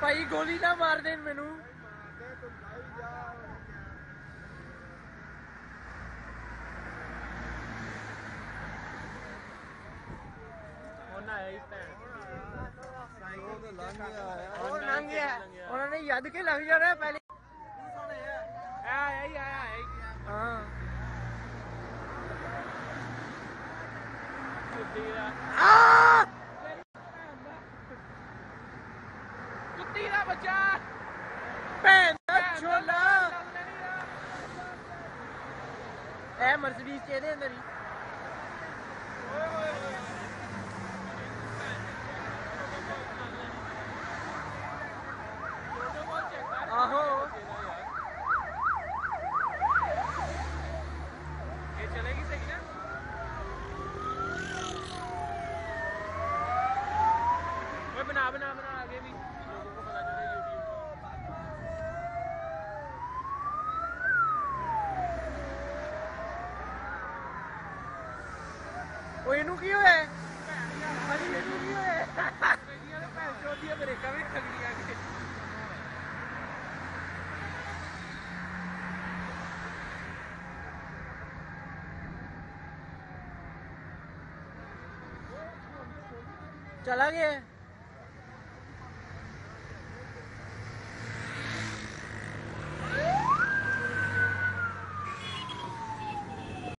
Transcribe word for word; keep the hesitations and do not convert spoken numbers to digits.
भाई गोली ना मार दे मैनू। उन्होंने यद के लग जा रहा पहले। हाँ कुत्ती का बच्चा भैन छोला ए मर्सिडीज के दे अंदर ही आहो ये चलेगी सही ना। वो बना बना बना आगे भी लोगों को पता चले यूट्यूब को। ओ इनू की होया अरे इनू की होया मेरियां ने भैन चोद दी ब्रेकां भी खगड़ियां के। चला गया।